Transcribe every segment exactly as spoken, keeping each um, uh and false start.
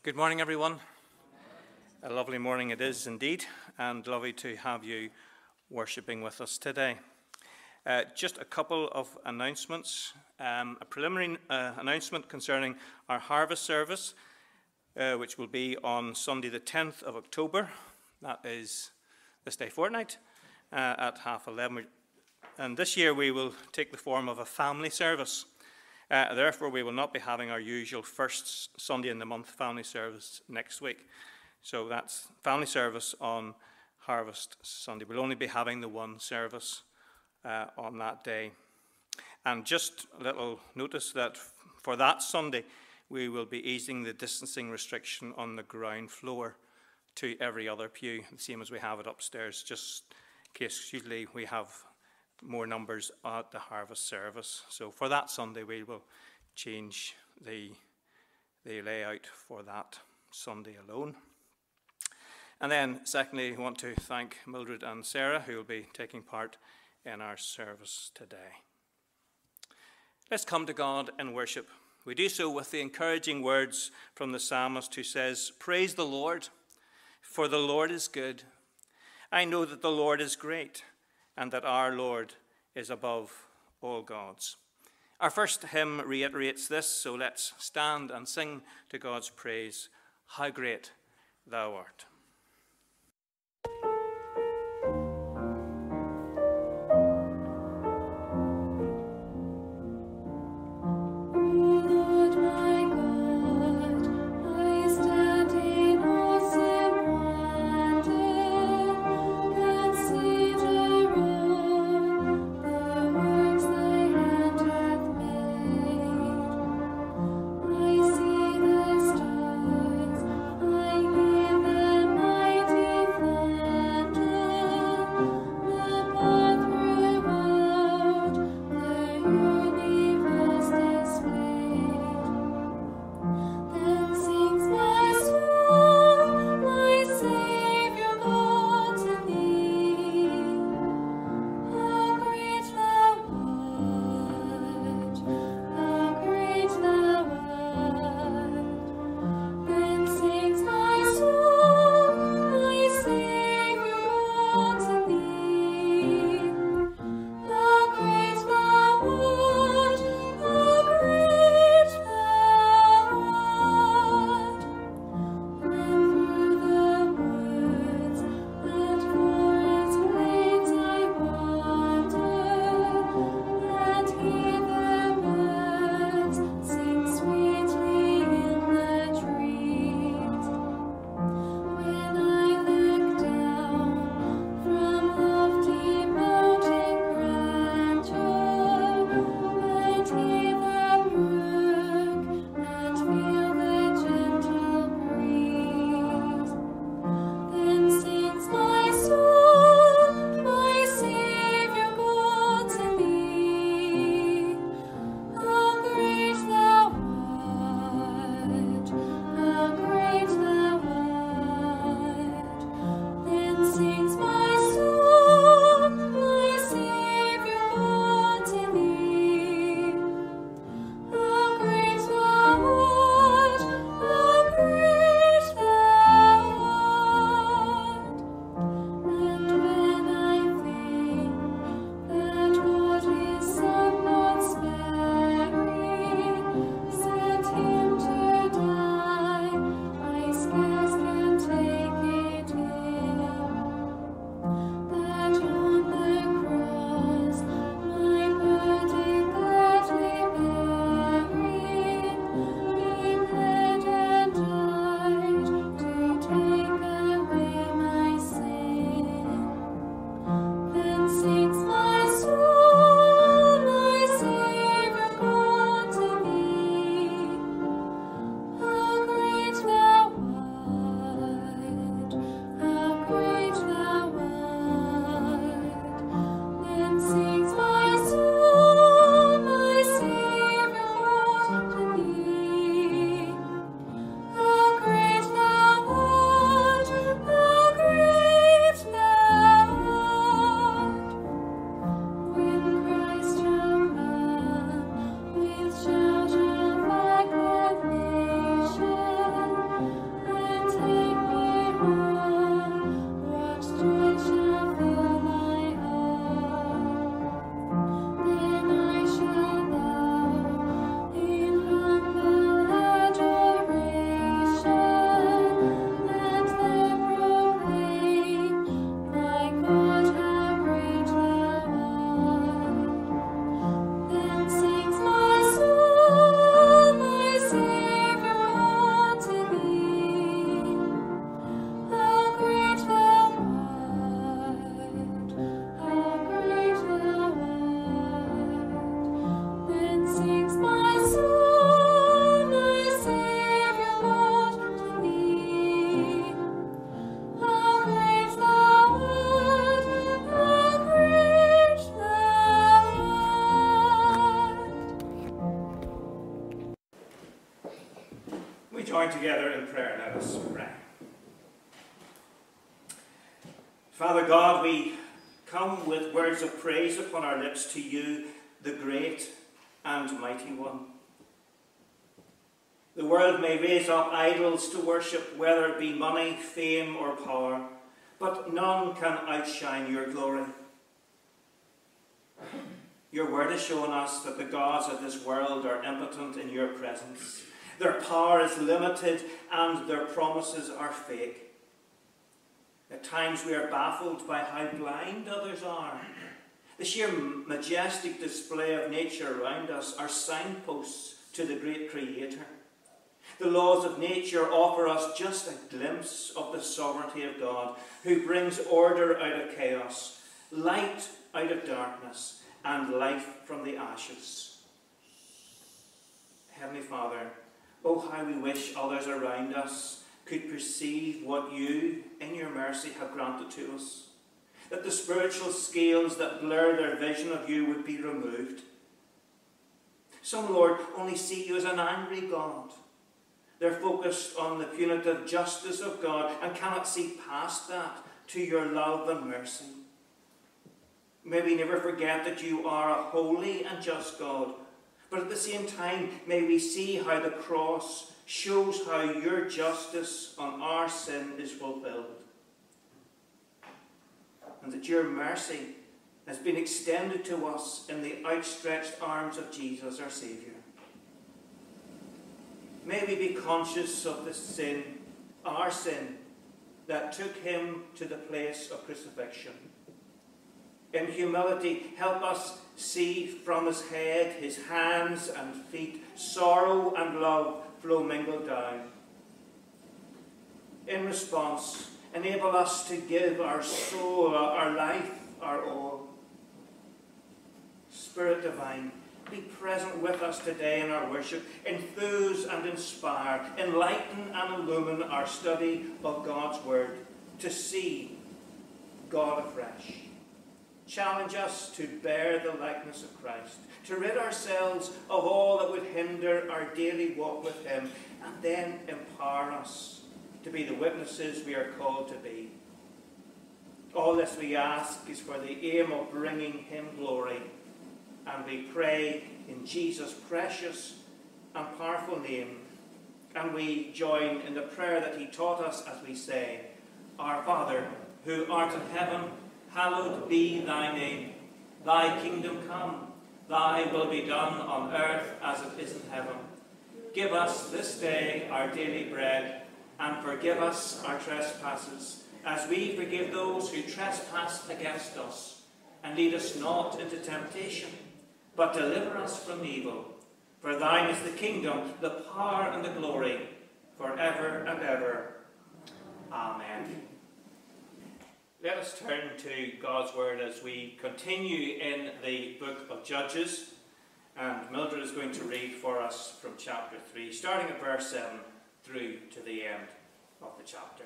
Good morning, everyone. A lovely morning it is indeed, and lovely to have you worshipping with us today. Uh, just a couple of announcements. Um, a preliminary uh, announcement concerning our harvest service, uh, which will be on Sunday the tenth of October. That is this day fortnight uh, at half eleven. And this year we will take the form of a family service. Uh, therefore, we will not be having our usual first Sunday in the month family service next week. So that's family service on Harvest Sunday. We'll only be having the one service uh, on that day. And just a little notice that for that Sunday, we will be easing the distancing restriction on the ground floor to every other pew, the same as we have it upstairs, just in case usually we have more numbers at the harvest service. So for that Sunday, we will change the, the layout for that Sunday alone. And then secondly, I want to thank Mildred and Sarah, who will be taking part in our service today. Let's come to God in worship. We do so with the encouraging words from the psalmist who says, "Praise the Lord, for the Lord is good. I know that the Lord is great, and that our Lord is above all gods." Our first hymn reiterates this, so let's stand and sing to God's praise, "How great thou art." I join together in prayer. Let us pray. Father God, we come with words of praise upon our lips to you, the great and mighty one. The world may raise up idols to worship, whether it be money, fame, or power, but none can outshine your glory. Your word has shown us that the gods of this world are impotent in your presence. Their power is limited and their promises are fake. At times we are baffled by how blind others are. The sheer majestic display of nature around us are signposts to the great Creator. The laws of nature offer us just a glimpse of the sovereignty of God, who brings order out of chaos, light out of darkness, and life from the ashes. Heavenly Father, oh how we wish others around us could perceive what you, in your mercy, have granted to us. That the spiritual scales that blur their vision of you would be removed. Some, Lord, only see you as an angry God. They're focused on the punitive justice of God and cannot see past that to your love and mercy. May we never forget that you are a holy and just God, but at the same time, may we see how the cross shows how your justice on our sin is fulfilled. And that your mercy has been extended to us in the outstretched arms of Jesus, our Saviour. May we be conscious of the sin, our sin, that took him to the place of crucifixion. In humility, help us see from his head, his hands and feet, sorrow and love flow mingled down. In response, enable us to give our soul, our life, our all. Spirit divine, be present with us today in our worship. Enthuse and inspire, enlighten and illumine our study of God's word to see God afresh. Challenge us to bear the likeness of Christ, to rid ourselves of all that would hinder our daily walk with him, and then empower us to be the witnesses we are called to be. All this we ask is for the aim of bringing him glory, and we pray in Jesus' precious and powerful name, and we join in the prayer that he taught us as we say, Our Father, who art in heaven, hallowed be thy name. Thy kingdom come, thy will be done on earth as it is in heaven. Give us this day our daily bread, and forgive us our trespasses, as we forgive those who trespass against us. And lead us not into temptation, but deliver us from evil. For thine is the kingdom, the power, and the glory, forever and ever. Amen. Let us turn to God's word as we continue in the book of Judges. And Mildred is going to read for us from chapter three, starting at verse seven through to the end of the chapter.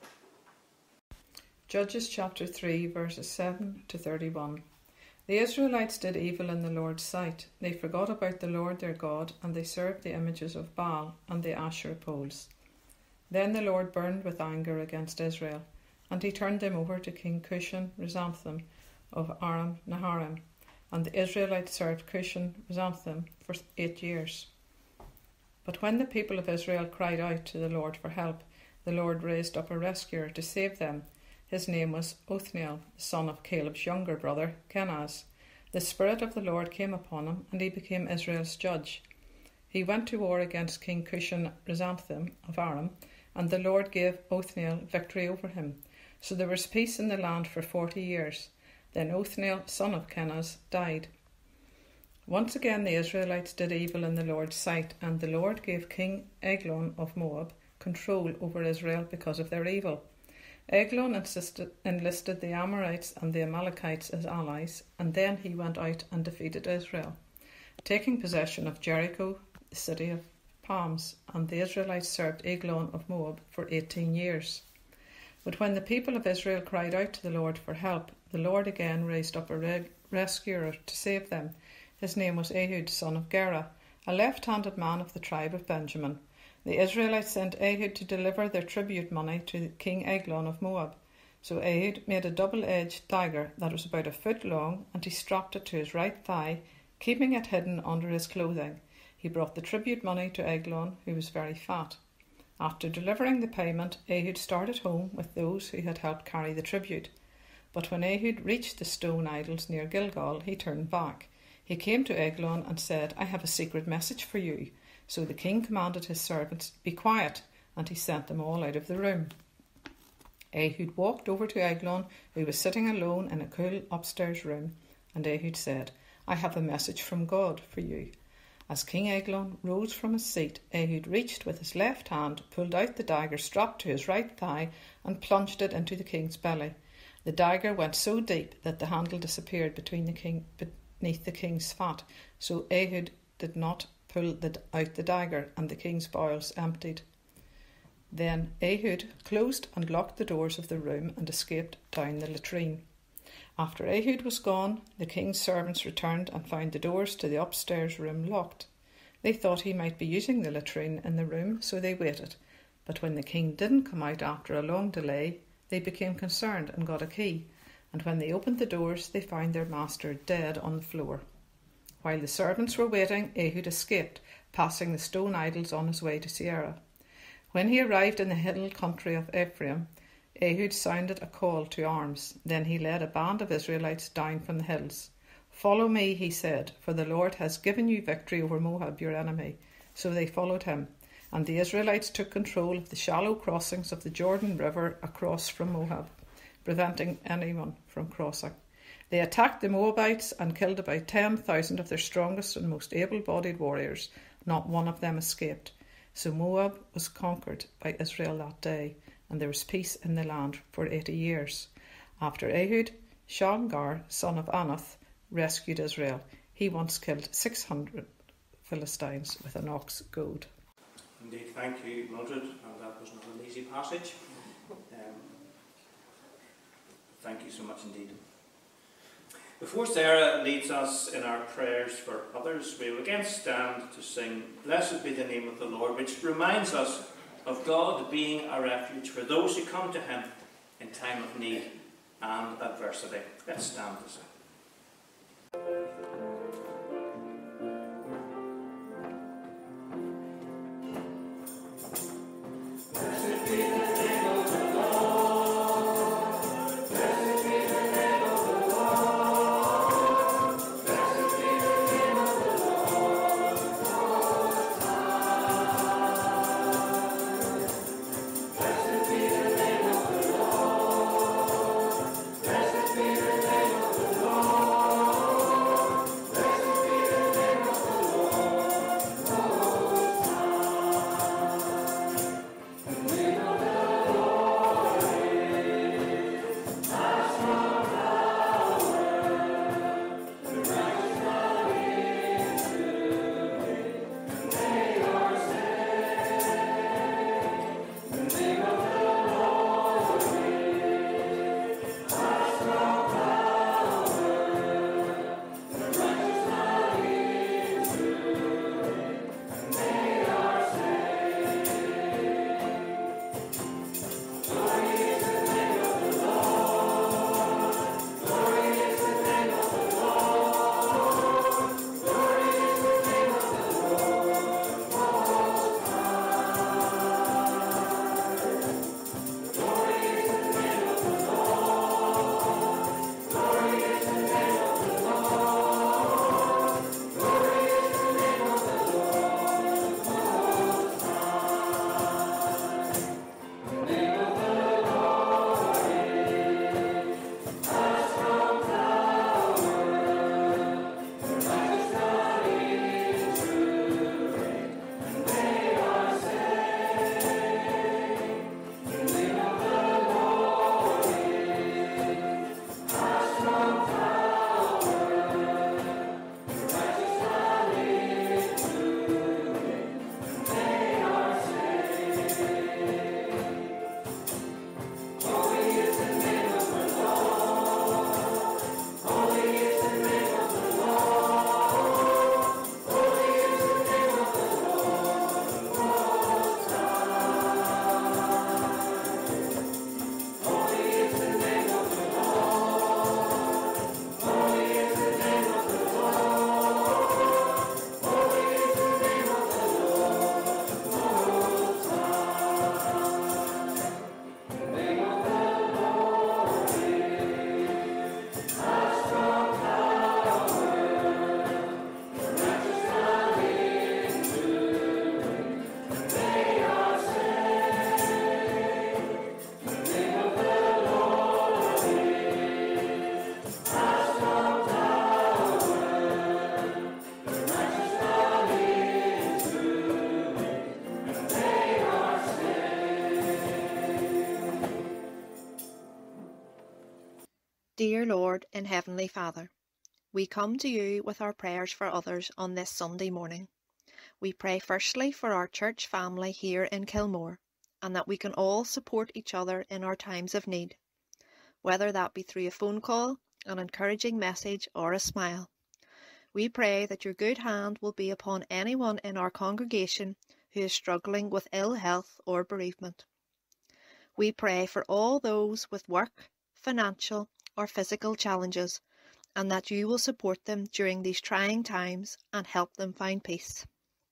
Judges chapter three, verses seven to thirty-one. The Israelites did evil in the Lord's sight. They forgot about the Lord their God, and they served the images of Baal and the Asherah poles. Then the Lord burned with anger against Israel, and he turned them over to King Cushan Rizanthim of Aram Naharaim, and the Israelites served Cushan Rizanthim for eight years. But when the people of Israel cried out to the Lord for help, the Lord raised up a rescuer to save them. His name was Othniel, the son of Caleb's younger brother, Kenaz. The Spirit of the Lord came upon him, and he became Israel's judge. He went to war against King Cushan Rizanthim of Aram, and the Lord gave Othniel victory over him. So there was peace in the land for forty years. Then Othniel, son of Kenaz, died. Once again the Israelites did evil in the Lord's sight, and the Lord gave King Eglon of Moab control over Israel because of their evil. Eglon insisted, enlisted the Amorites and the Amalekites as allies, and then he went out and defeated Israel, taking possession of Jericho, the city of palms, and the Israelites served Eglon of Moab for eighteen years. But when the people of Israel cried out to the Lord for help, the Lord again raised up a re- rescuer to save them. His name was Ehud, son of Gera, a left-handed man of the tribe of Benjamin. The Israelites sent Ehud to deliver their tribute money to King Eglon of Moab. So Ehud made a double-edged dagger that was about a foot long, and he strapped it to his right thigh, keeping it hidden under his clothing. He brought the tribute money to Eglon, who was very fat. After delivering the payment, Ehud started home with those who had helped carry the tribute. But when Ehud reached the stone idols near Gilgal, he turned back. He came to Eglon and said, "I have a secret message for you." So the king commanded his servants, "Be quiet," and he sent them all out of the room. Ehud walked over to Eglon, who was sitting alone in a cool upstairs room, and Ehud said, "I have a message from God for you." As King Eglon rose from his seat, Ehud reached with his left hand, pulled out the dagger strapped to his right thigh, and plunged it into the king's belly. The dagger went so deep that the handle disappeared between the king, beneath the king's fat, so Ehud did not pull the, out the dagger, and the king's bowels emptied. Then Ehud closed and locked the doors of the room and escaped down the latrine. After Ehud was gone, the king's servants returned and found the doors to the upstairs room locked. They thought he might be using the latrine in the room, so they waited. But when the king didn't come out after a long delay, they became concerned and got a key. And when they opened the doors, they found their master dead on the floor. While the servants were waiting, Ehud escaped, passing the stone idols on his way to Sierra. When he arrived in the hill country of Ephraim, Ehud sounded a call to arms. Then he led a band of Israelites down from the hills. "Follow me," he said, "for the Lord has given you victory over Moab, your enemy." So they followed him, and the Israelites took control of the shallow crossings of the Jordan River across from Moab, preventing anyone from crossing. They attacked the Moabites and killed about ten thousand of their strongest and most able-bodied warriors. Not one of them escaped. So Moab was conquered by Israel that day, and there was peace in the land for eighty years. After Ehud, Shamgar, son of Anath, rescued Israel. He once killed six hundred Philistines with an ox goad. Indeed, thank you, Mildred, and that was not an easy passage. Um, thank you so much indeed. Before Sarah leads us in our prayers for others, we will again stand to sing "Blessed be the name of the Lord," which reminds us of God being a refuge for those who come to him in time of need and adversity. Let's stand to sing. Dear Lord and Heavenly Father, we come to you with our prayers for others on this Sunday morning. We pray firstly for our church family here in Kilmore, and that we can all support each other in our times of need, whether that be through a phone call, an encouraging message, or a smile. We pray that your good hand will be upon anyone in our congregation who is struggling with ill health or bereavement. We pray for all those with work, financial, or physical challenges, and that you will support them during these trying times and help them find peace.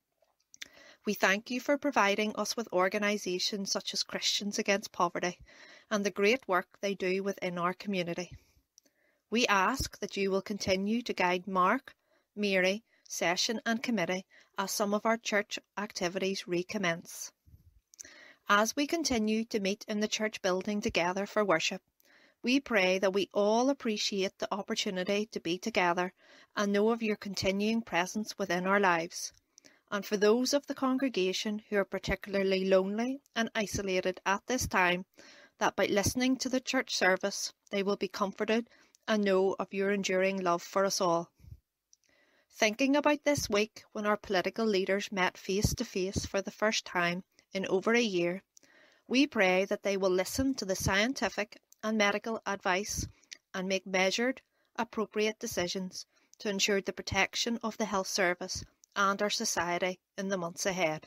We thank you for providing us with organisations such as Christians Against Poverty and the great work they do within our community. We ask that you will continue to guide Mark, Mary, Session and Committee as some of our church activities recommence. As we continue to meet in the church building together for worship, we pray that we all appreciate the opportunity to be together and know of your continuing presence within our lives. And for those of the congregation who are particularly lonely and isolated at this time, that by listening to the church service, they will be comforted and know of your enduring love for us all. Thinking about this week when our political leaders met face to face for the first time in over a year, we pray that they will listen to the scientific and medical advice and make measured, appropriate decisions to ensure the protection of the health service and our society in the months ahead.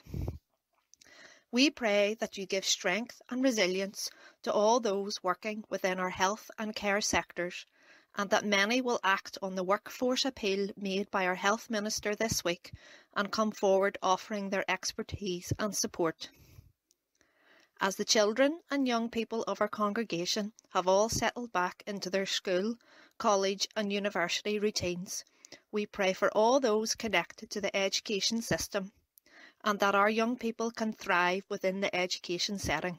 We pray that you give strength and resilience to all those working within our health and care sectors, and that many will act on the workforce appeal made by our Health Minister this week and come forward offering their expertise and support. As the children and young people of our congregation have all settled back into their school, college and university routines, we pray for all those connected to the education system and that our young people can thrive within the education setting.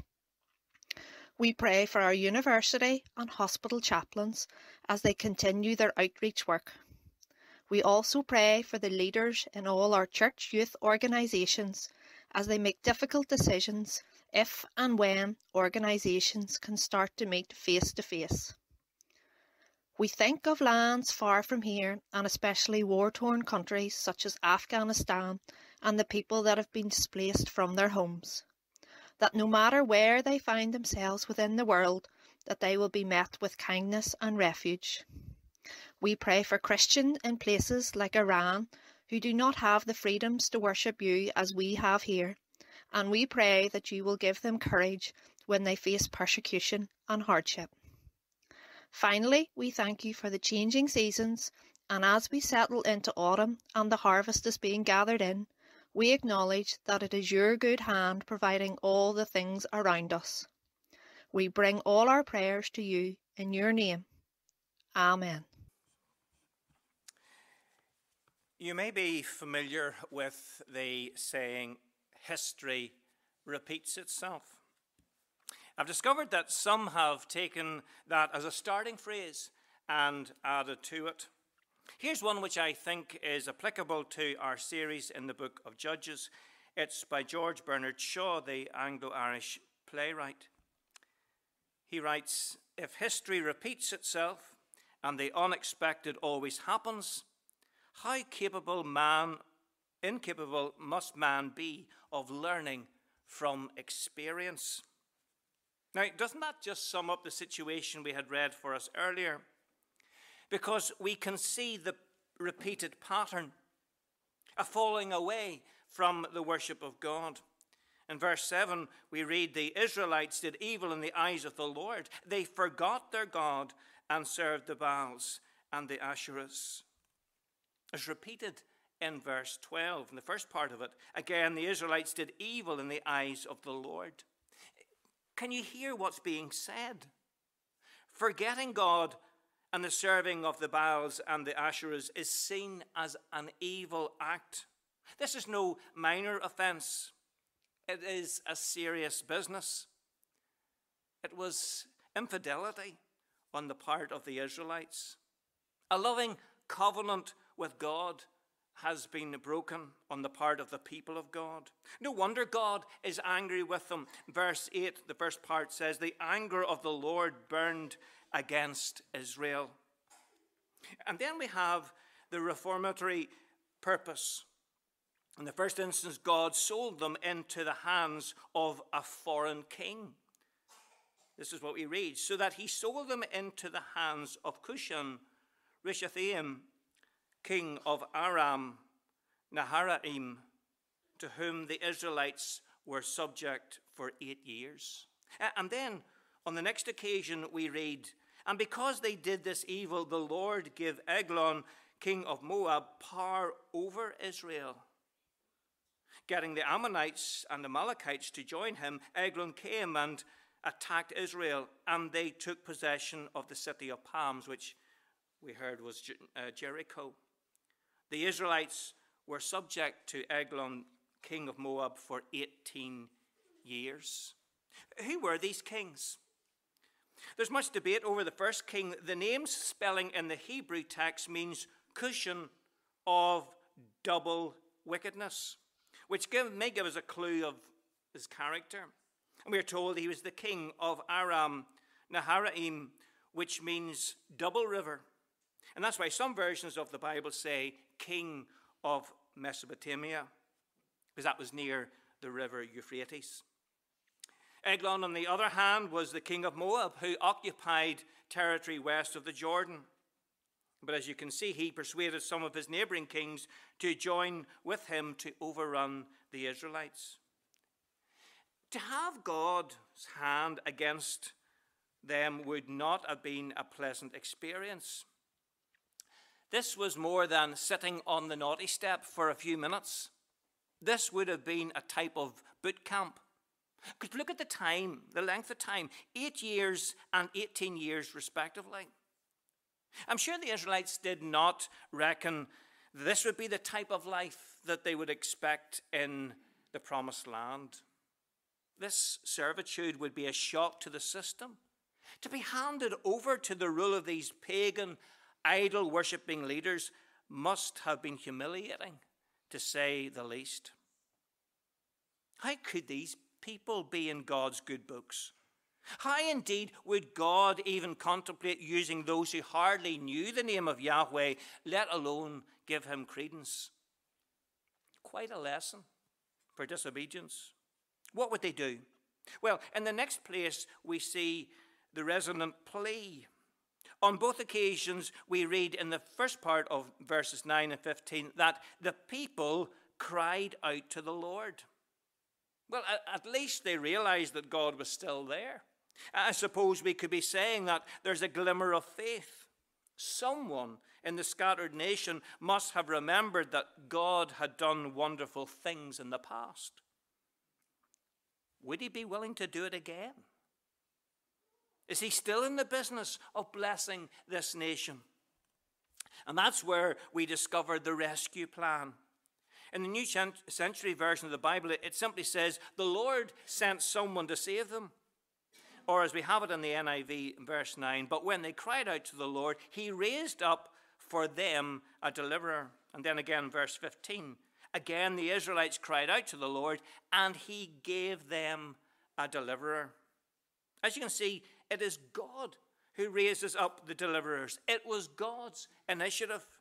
We pray for our university and hospital chaplains as they continue their outreach work. We also pray for the leaders in all our church youth organisations as they make difficult decisions if and when organisations can start to meet face to face. We think of lands far from here and especially war-torn countries such as Afghanistan and the people that have been displaced from their homes, that no matter where they find themselves within the world, that they will be met with kindness and refuge. We pray for Christians in places like Iran who do not have the freedoms to worship you as we have here, and we pray that you will give them courage when they face persecution and hardship. Finally, we thank you for the changing seasons, and as we settle into autumn and the harvest is being gathered in, we acknowledge that it is your good hand providing all the things around us. We bring all our prayers to you in your name. Amen. You may be familiar with the saying, history repeats itself. I've discovered that some have taken that as a starting phrase and added to it. Here's one which I think is applicable to our series in the book of Judges. It's by George Bernard Shaw, the Anglo-Irish playwright. He writes, "If history repeats itself and the unexpected always happens, how capable man, incapable must man be of learning from experience?" Now, doesn't that just sum up the situation we had read for us earlier? Because we can see the repeated pattern, a falling away from the worship of God. In verse seven, we read, "The Israelites did evil in the eyes of the Lord. They forgot their God and served the Baals and the Asherahs." It's repeated in verse twelve, in the first part of it. Again, the Israelites did evil in the eyes of the Lord. Can you hear what's being said? Forgetting God and the serving of the Baals and the Asherahs is seen as an evil act. This is no minor offence. It is a serious business. It was infidelity on the part of the Israelites. A loving covenant with God has been broken on the part of the people of God. No wonder God is angry with them. Verse eight, the first part says, the anger of the Lord burned against Israel. And then we have the reformatory purpose. In the first instance, God sold them into the hands of a foreign king. This is what we read. So that he sold them into the hands of Cushan Rishathaim, king of Aram Naharaim, to whom the Israelites were subject for eight years. And then on the next occasion we read, and because they did this evil, the Lord gave Eglon, king of Moab, power over Israel. Getting the Ammonites and the Amalekites to join him, Eglon came and attacked Israel, and they took possession of the city of palms, which we heard was uh, Jericho. The Israelites were subject to Eglon, king of Moab, for eighteen years. Who were these kings? There's much debate over the first king. The name spelling in the Hebrew text means Cushan of double wickedness, which give, may give us a clue of his character. And we are told he was the king of Aram Naharaim, which means double river. And that's why some versions of the Bible say king of Mesopotamia, because that was near the river Euphrates. Eglon, on the other hand, was the king of Moab, who occupied territory west of the Jordan. But as you can see, he persuaded some of his neighboring kings to join with him to overrun the Israelites. To have God's hand against them would not have been a pleasant experience. This was more than sitting on the naughty step for a few minutes. This would have been a type of boot camp. Because look at the time, the length of time, eight years and eighteen years respectively. I'm sure the Israelites did not reckon this would be the type of life that they would expect in the promised land. This servitude would be a shock to the system. To be handed over to the rule of these pagan, idol-worshipping leaders must have been humiliating, to say the least. How could these people be in God's good books? How indeed would God even contemplate using those who hardly knew the name of Yahweh, let alone give him credence? Quite a lesson for disobedience. What would they do? Well, in the next place we see the resonant plea. On both occasions we read in the first part of verses nine and fifteen that the people cried out to the Lord. Well, at least they realized that God was still there. I suppose we could be saying that there's a glimmer of faith. Someone in the scattered nation must have remembered that God had done wonderful things in the past. Would he be willing to do it again? Is he still in the business of blessing this nation? And that's where we discovered the rescue plan. In the New Century Version of the Bible, it simply says, the Lord sent someone to save them. Or as we have it in the N I V, verse nine, but when they cried out to the Lord, he raised up for them a deliverer. And then again, verse fifteen, again the Israelites cried out to the Lord, and he gave them a deliverer. As you can see, it is God who raises up the deliverers. It was God's initiative.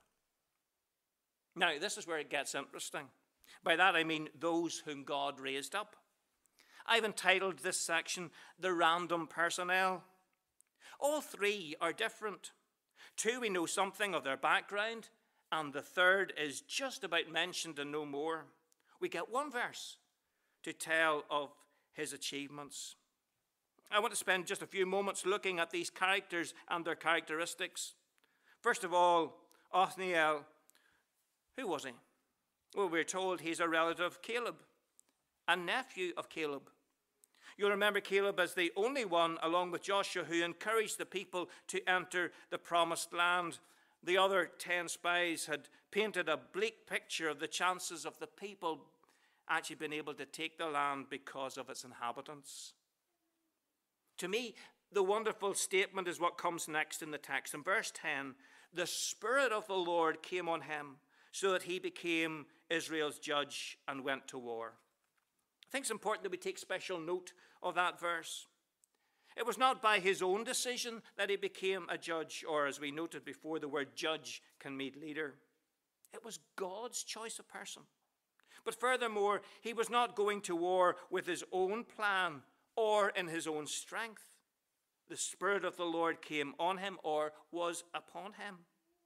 Now, this is where it gets interesting. By that I mean those whom God raised up. I've entitled this section, The Random Personnel. All three are different. Two, we know something of their background, and the third is just about mentioned and no more. We get one verse to tell of his achievements. I want to spend just a few moments looking at these characters and their characteristics. First of all, Othniel. Who was he? Well, we're told he's a relative of Caleb, a nephew of Caleb. You'll remember Caleb as the only one, along with Joshua, who encouraged the people to enter the promised land. The other ten spies had painted a bleak picture of the chances of the people actually being able to take the land because of its inhabitants. To me, the wonderful statement is what comes next in the text. In verse ten, the Spirit of the Lord came on him so that he became Israel's judge and went to war. I think it's important that we take special note of that verse. It was not by his own decision that he became a judge, or as we noted before, the word judge can mean leader. It was God's choice of person. But furthermore, he was not going to war with his own plan or in his own strength. The Spirit of the Lord came on him or was upon him.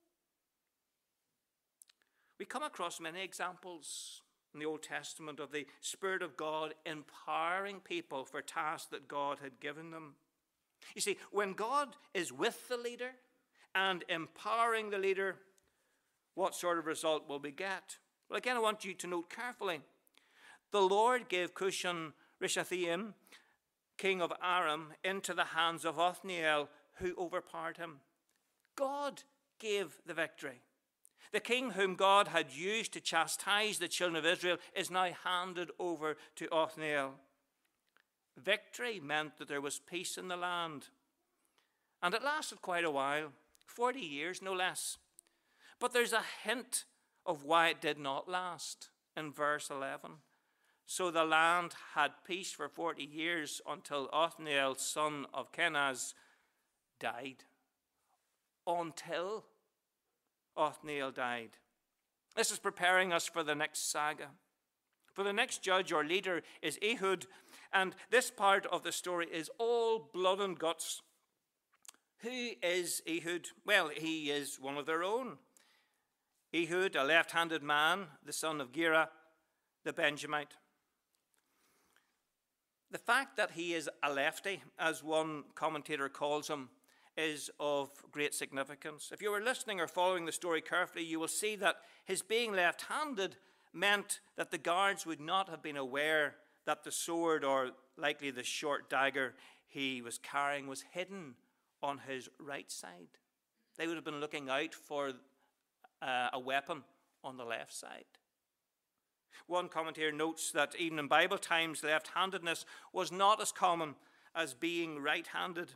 We come across many examples in the Old Testament of the Spirit of God empowering people for tasks that God had given them. You see, when God is with the leader and empowering the leader, what sort of result will we get? Well, again, I want you to note carefully. The Lord gave Cushan-Rishathaim, king of Aram, into the hands of Othniel, who overpowered him. God gave the victory. The king whom God had used to chastise the children of Israel is now handed over to Othniel. Victory meant that there was peace in the land. And it lasted quite a while, forty years no less. But there's a hint of why it did not last in verse eleven. So the land had peace for forty years until Othniel, son of Kenaz, died. Until Othniel died. This is preparing us for the next saga. For the next judge or leader is Ehud, and this part of the story is all blood and guts. Who is Ehud? Well, he is one of their own. Ehud, a left-handed man, the son of Gera, the Benjamite. The fact that he is a lefty, as one commentator calls him, is of great significance. If you were listening or following the story carefully, you will see that his being left-handed meant that the guards would not have been aware that the sword, or likely the short dagger he was carrying, was hidden on his right side. They would have been looking out for uh, a weapon on the left side. One commentator notes that even in Bible times, left-handedness was not as common as being right-handed.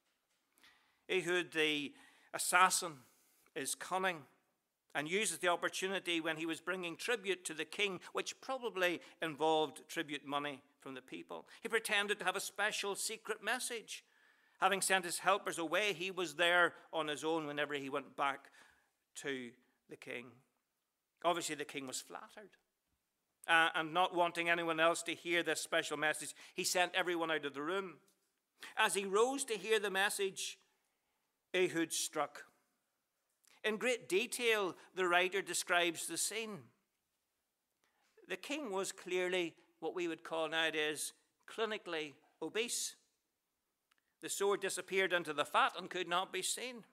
Ehud, the assassin, is cunning and uses the opportunity when he was bringing tribute to the king, which probably involved tribute money from the people. He pretended to have a special secret message. Having sent his helpers away, he was there on his own whenever he went back to the king. Obviously, the king was flattered. Uh, and not wanting anyone else to hear this special message, he sent everyone out of the room. As he rose to hear the message, Ehud struck. In great detail, the writer describes the scene. The king was clearly what we would call nowadays clinically obese. The sword disappeared into the fat and could not be seen.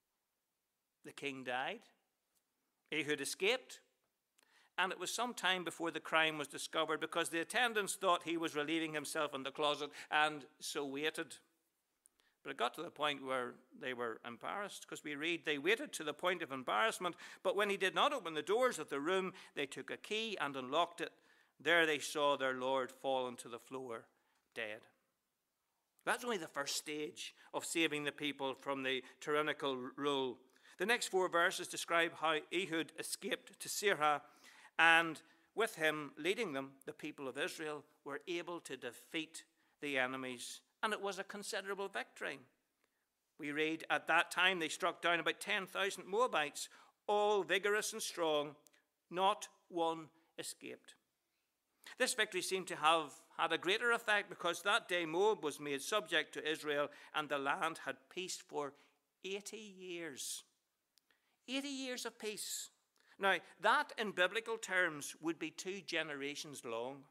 The king died. Ehud escaped. And it was some time before the crime was discovered because the attendants thought he was relieving himself in the closet and so waited. But it got to the point where they were embarrassed, because we read, they waited to the point of embarrassment, but when he did not open the doors of the room, they took a key and unlocked it. There they saw their Lord fallen to the floor, dead. That's only the first stage of saving the people from the tyrannical rule. The next four verses describe how Ehud escaped to Sirah, and with him leading them, the people of Israel were able to defeat the enemies. And it was a considerable victory. We read, at that time they struck down about ten thousand Moabites, all vigorous and strong. Not one escaped. This victory seemed to have had a greater effect because that day Moab was made subject to Israel and the land had peace for eighty years. eighty years of peace. Now, that in biblical terms would be two generations long.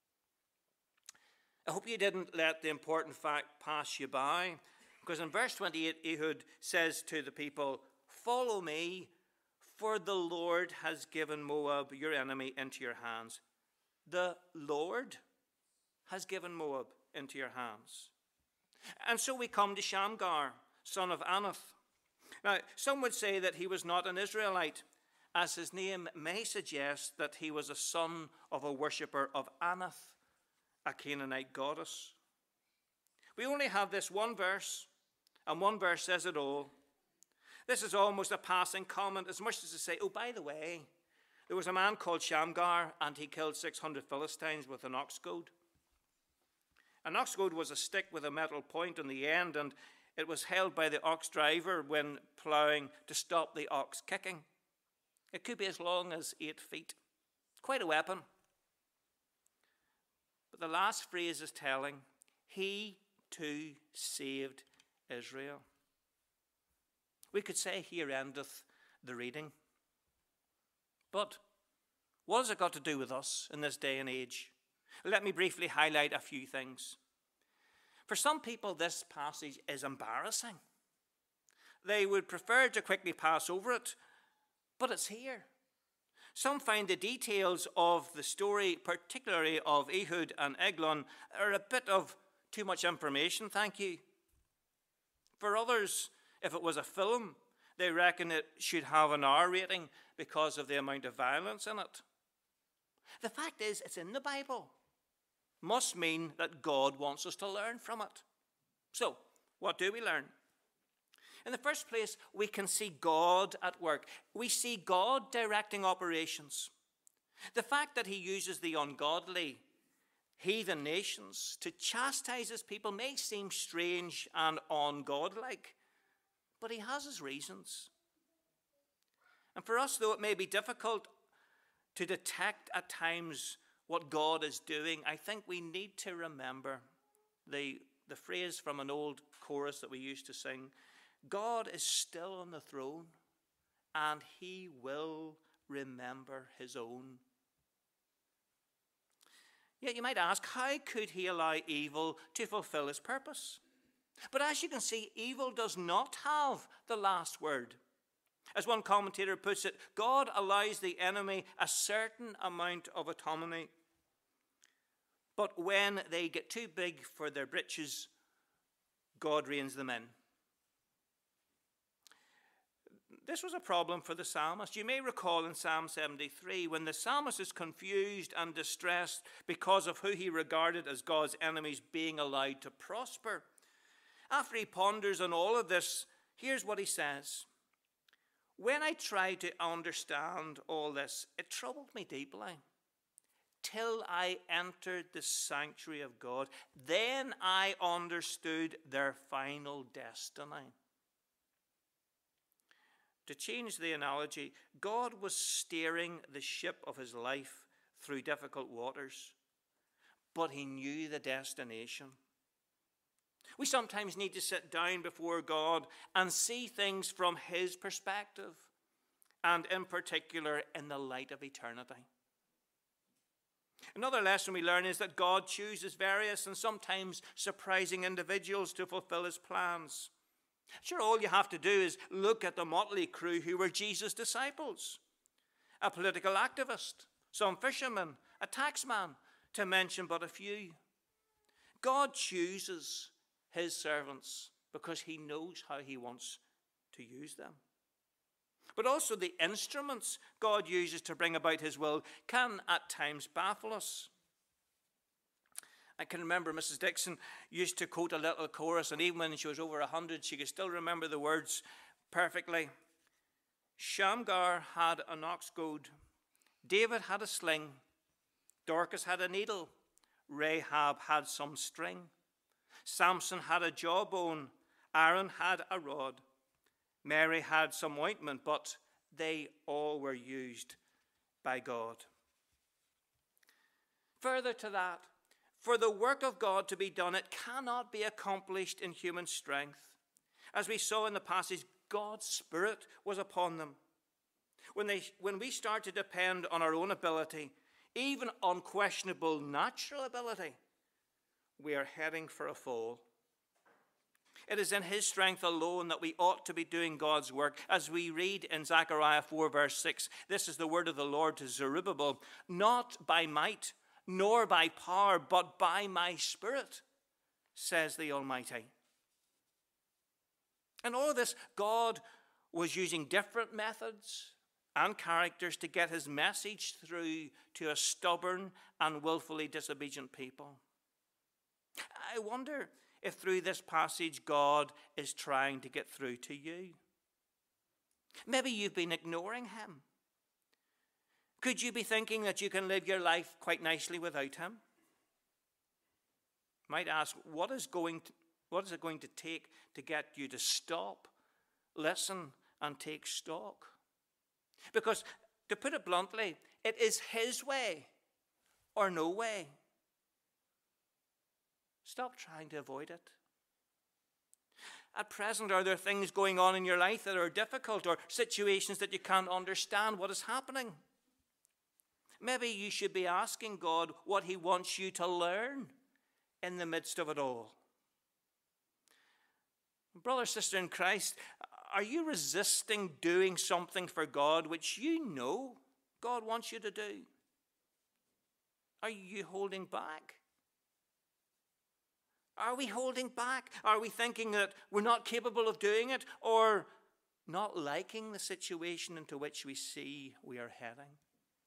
I hope you didn't let the important fact pass you by, because in verse twenty-eight, Ehud says to the people, follow me, for the Lord has given Moab, your enemy, into your hands. The Lord has given Moab into your hands. And so we come to Shamgar, son of Anath. Now, some would say that he was not an Israelite, as his name may suggest that he was a son of a worshipper of Anath, a Canaanite goddess. We only have this one verse, and one verse says it all. This is almost a passing comment, as much as to say, oh, by the way, There was a man called Shamgar, and he killed six hundred Philistines with an ox goad. An ox goad was a stick with a metal point on the end, and it was held by the ox driver when ploughing to stop the ox kicking. It could be as long as eight feet. Quite a weapon. But the last phrase is telling. He too saved Israel. We could say, here endeth the reading. But what has it got to do with us in this day and age? Let me briefly highlight a few things. For some people, this passage is embarrassing. They would prefer to quickly pass over it, but it's here. Some find the details of the story, particularly of Ehud and Eglon, are a bit of too much information, thank you. For others, if it was a film, they reckon it should have an R rating because of the amount of violence in it. The fact is, it's in the Bible. Must mean that God wants us to learn from it. So, what do we learn? In the first place, we can see God at work. We see God directing operations. The fact that he uses the ungodly heathen nations to chastise his people may seem strange and ungodlike, but he has his reasons. And for us, though it may be difficult to detect at times what God is doing, I think we need to remember the, the phrase from an old chorus that we used to sing. God is still on the throne, and he will remember his own. Yet you might ask, how could he allow evil to fulfill his purpose? But as you can see, evil does not have the last word. As one commentator puts it, God allows the enemy a certain amount of autonomy. But when they get too big for their britches, God reins them in. This was a problem for the psalmist. You may recall in Psalm seventy-three, when the psalmist is confused and distressed because of who he regarded as God's enemies being allowed to prosper. After he ponders on all of this, here's what he says. When I tried to understand all this, it troubled me deeply. Till I entered the sanctuary of God, then I understood their final destiny. To change the analogy, God was steering the ship of his life through difficult waters, but he knew the destination. We sometimes need to sit down before God and see things from his perspective, and in particular in the light of eternity. Another lesson we learn is that God chooses various and sometimes surprising individuals to fulfill his plans. Sure, all you have to do is look at the motley crew who were Jesus' disciples. A political activist, some fishermen, a taxman, to mention but a few. God chooses his servants because he knows how he wants to use them. But also the instruments God uses to bring about his will can at times baffle us. I can remember Missus Dixon used to quote a little chorus, and even when she was over a hundred, she could still remember the words perfectly. Shamgar had an ox goad, David had a sling, Dorcas had a needle, Rahab had some string, Samson had a jawbone, Aaron had a rod, Mary had some ointment, but they all were used by God. Further to that, for the work of God to be done, it cannot be accomplished in human strength. As we saw in the passage, God's Spirit was upon them. When, they, when we start to depend on our own ability, even unquestionable natural ability, we are heading for a fall. It is in his strength alone that we ought to be doing God's work. As we read in Zechariah four verse six, this is the word of the Lord to Zerubbabel, not by might, nor by power, but by my Spirit, says the Almighty. In all of this, God was using different methods and characters to get his message through to a stubborn and willfully disobedient people. I wonder if through this passage God is trying to get through to you. Maybe you've been ignoring him. Could you be thinking that you can live your life quite nicely without him? You might ask, what is going to, what is it going to take to get you to stop, listen, and take stock? Because, to put it bluntly, it is his way or no way. Stop trying to avoid it. At present, are there things going on in your life that are difficult, or situations that you can't understand what is happening? Maybe you should be asking God what he wants you to learn in the midst of it all. Brother, sister in Christ, are you resisting doing something for God which you know God wants you to do? Are you holding back? Are we holding back? Are we thinking that we're not capable of doing it, or not liking the situation into which we see we are heading?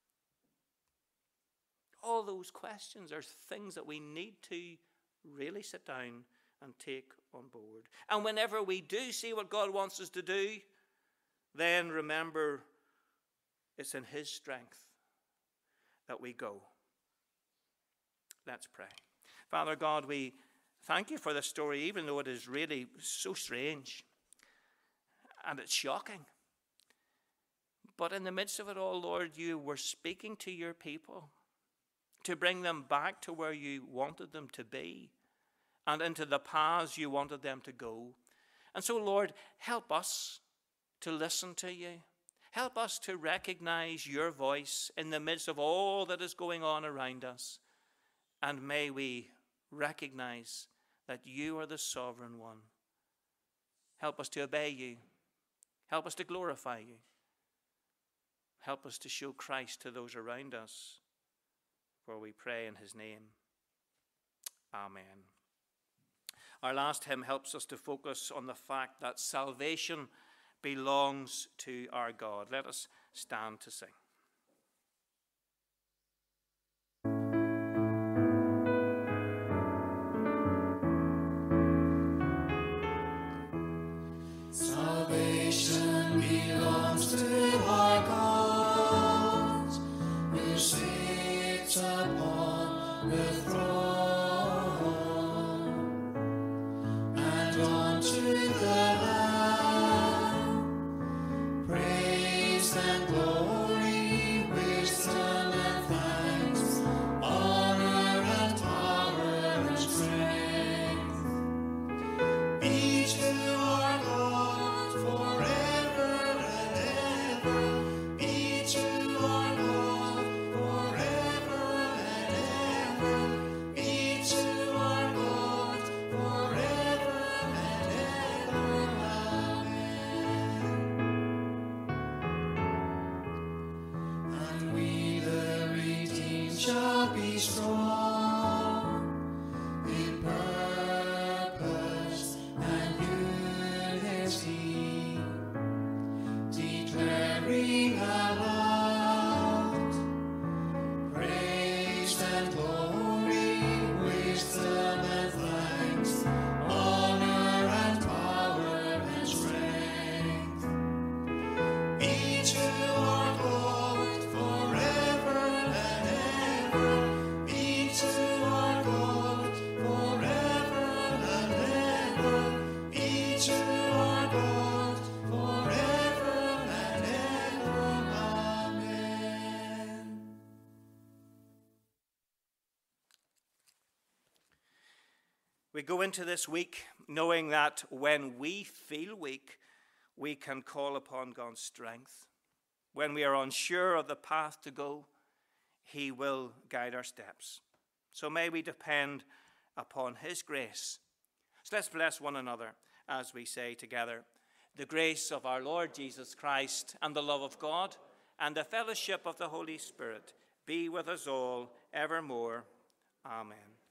All those questions are things that we need to really sit down and take on board. And whenever we do see what God wants us to do, then remember it's in his strength that we go. Let's pray. Father God, we thank you for this story, even though it is really so strange and it's shocking. But in the midst of it all, Lord, you were speaking to your people to bring them back to where you wanted them to be and into the paths you wanted them to go. And so, Lord, help us to listen to you. Help us to recognize your voice in the midst of all that is going on around us. And may we recognize that you are the sovereign one. Help us to obey you. Help us to glorify you. Help us to show Christ to those around us. For we pray in his name. Amen. Our last hymn helps us to focus on the fact that salvation belongs to our God. Let us stand to sing. Salvation belongs to our God, who sits upon the throne, and unto the Lamb praise and glory, wisdom and thanks, honor and power and strength be to our God forever and ever. Be to our God forever and ever. Be to our God forever and ever. Amen. And we, the redeemed, shall be strong in purpose and unity, declaring aloud praise and glory, wisdom and thanks, honor and power and strength be to our God forever and ever. Be to our God forever and ever. Be to our God forever and ever. Amen. We go into this week knowing that when we feel weak, we can call upon God's strength. When we are unsure of the path to go, he will guide our steps. So may we depend upon his grace. So let's bless one another as we say together, the grace of our Lord Jesus Christ and the love of God and the fellowship of the Holy Spirit be with us all evermore. Amen.